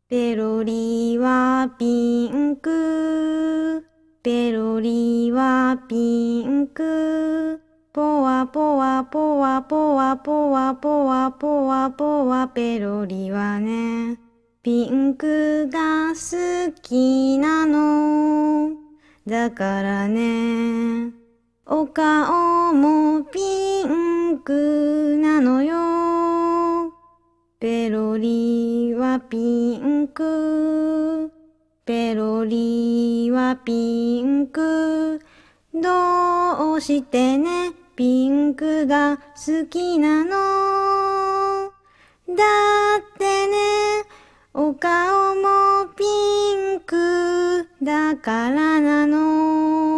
ペロリはピンク。ペロリはピンク。ポワポワポワポワポワポワポワポワペロリはね、ピンクが好きなの。だからね、お顔もピンクなのよ。ペロリはピンク。ペロリはピンク。どうしてね、ピンクが好きなの。だってね、お顔もピンクだからなの。